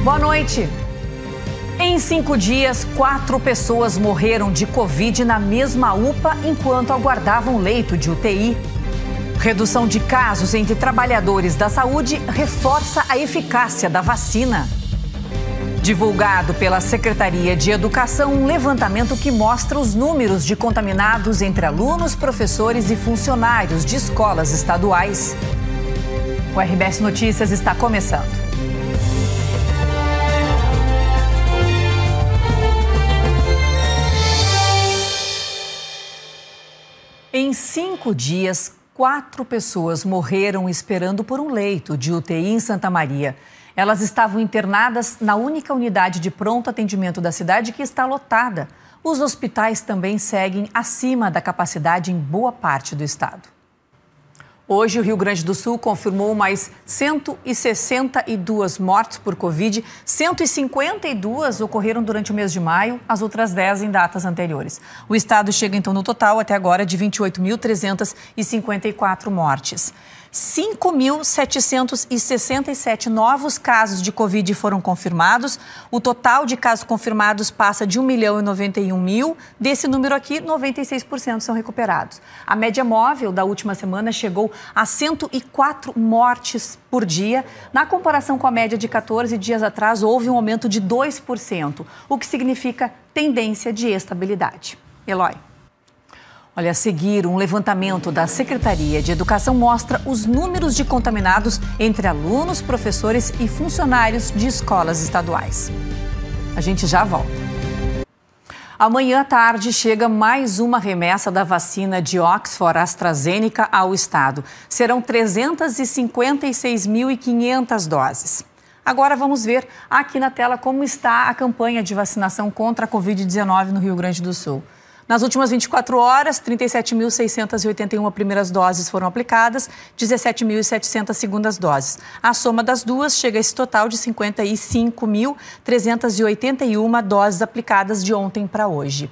Boa noite. Em 5 dias, 4 pessoas morreram de Covid na mesma UPA enquanto aguardavam leito de UTI. Redução de casos entre trabalhadores da saúde reforça a eficácia da vacina. Divulgado pela Secretaria de Educação um levantamento que mostra os números de contaminados entre alunos, professores e funcionários de escolas estaduais. O RBS Notícias está começando. Em 5 dias, 4 pessoas morreram esperando por um leito de UTI em Santa Maria. Elas estavam internadas na única unidade de pronto atendimento da cidade que está lotada. Os hospitais também seguem acima da capacidade em boa parte do estado. Hoje, o Rio Grande do Sul confirmou mais 162 mortes por Covid. 152 ocorreram durante o mês de maio, as outras 10 em datas anteriores. O estado chega, então, no total, até agora, de 28.354 mortes. 5.767 novos casos de Covid foram confirmados. O total de casos confirmados passa de 1.091.000. Desse número aqui, 96% são recuperados. A média móvel da última semana chegou a 104 mortes por dia. Na comparação com a média de 14 dias atrás, houve um aumento de 2%, o que significa tendência de estabilidade. Eloy. Olha, a seguir, um levantamento da Secretaria de Educação mostra os números de contaminados entre alunos, professores e funcionários de escolas estaduais. A gente já volta. Amanhã à tarde chega mais uma remessa da vacina de Oxford AstraZeneca ao estado. Serão 356.500 doses. Agora vamos ver aqui na tela como está a campanha de vacinação contra a Covid-19 no Rio Grande do Sul. Nas últimas 24 horas, 37.681 primeiras doses foram aplicadas, 17.700 segundas doses. A soma das duas chega a esse total de 55.381 doses aplicadas de ontem para hoje.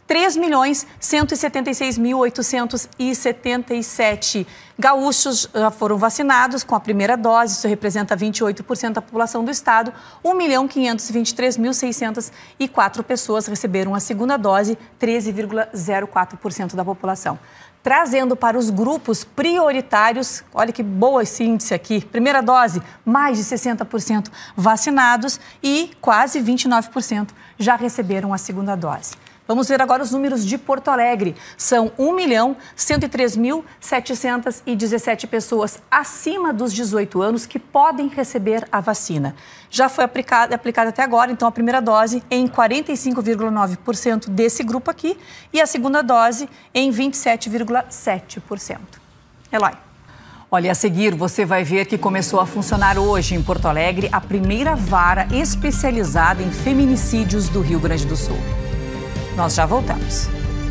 3.176.877 gaúchos já foram vacinados com a primeira dose, isso representa 28% da população do estado. 1.523.604 pessoas receberam a segunda dose, 13,04% da população. Trazendo para os grupos prioritários, olha que boa esse índice aqui, primeira dose, mais de 60% vacinados e quase 29% já receberam a segunda dose. Vamos ver agora os números de Porto Alegre. São 1.103.717 pessoas acima dos 18 anos que podem receber a vacina. Já foi aplicada até agora, então, a primeira dose em 45,9% desse grupo aqui e a segunda dose em 27,7%. Eloy. Olha, a seguir você vai ver que começou a funcionar hoje em Porto Alegre a primeira vara especializada em feminicídios do Rio Grande do Sul. Nós já voltamos.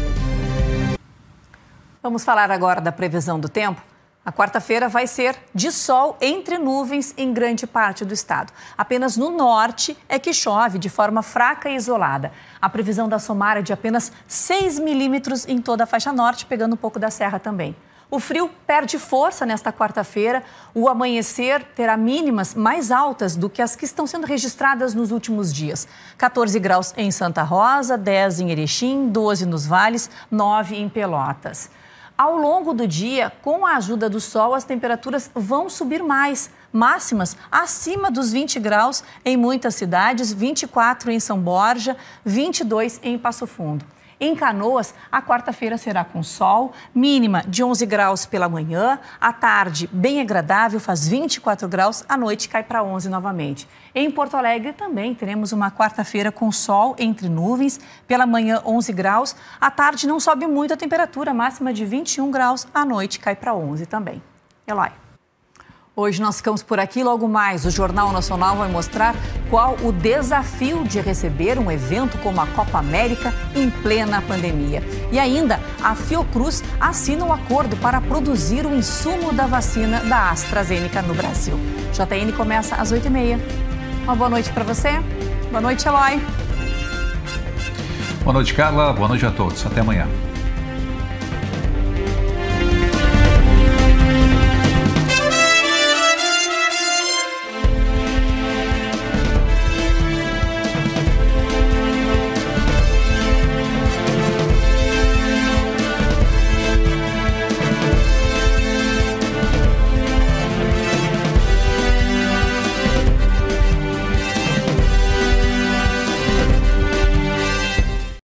Vamos falar agora da previsão do tempo. A quarta-feira vai ser de sol entre nuvens em grande parte do estado. Apenas no norte é que chove de forma fraca e isolada. A previsão da SOMAR é de apenas 6 milímetros em toda a faixa norte, pegando um pouco da serra também. O frio perde força nesta quarta-feira. O amanhecer terá mínimas mais altas do que as que estão sendo registradas nos últimos dias. 14 graus em Santa Rosa, 10 em Erechim, 12 nos Vales, 9 em Pelotas. Ao longo do dia, com a ajuda do sol, as temperaturas vão subir mais. Máximas acima dos 20 graus em muitas cidades, 24 em São Borja, 22 em Passo Fundo. Em Canoas, a quarta-feira será com sol, mínima de 11 graus pela manhã, à tarde bem agradável, faz 24 graus, à noite cai para 11 novamente. Em Porto Alegre também teremos uma quarta-feira com sol entre nuvens, pela manhã 11 graus, à tarde não sobe muito a temperatura, máxima de 21 graus, à noite cai para 11 também. Eloy. Hoje nós ficamos por aqui, logo mais o Jornal Nacional vai mostrar qual o desafio de receber um evento como a Copa América em plena pandemia. E ainda, a Fiocruz assina um acordo para produzir o insumo da vacina da AstraZeneca no Brasil. JN começa às 8h30. Uma boa noite para você. Boa noite, Eloy. Boa noite, Carla. Boa noite a todos. Até amanhã.